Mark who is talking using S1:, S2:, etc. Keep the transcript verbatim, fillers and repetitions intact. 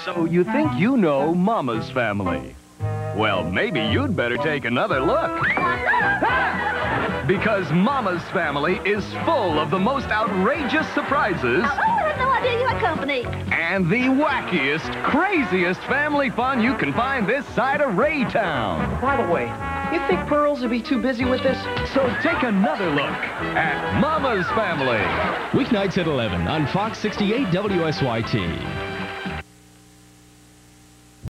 S1: So you think you know Mama's family? Well, maybe you'd better take another look. Because Mama's family is full of the most outrageous surprises.
S2: Oh, I had no idea you had company.
S1: And the wackiest, craziest family fun you can find this side of Raytown.
S3: By the way, you think Pearls would be too busy with this?
S1: So take another look at Mama's Family.
S4: Weeknights at eleven on Fox sixty-eight W S Y T.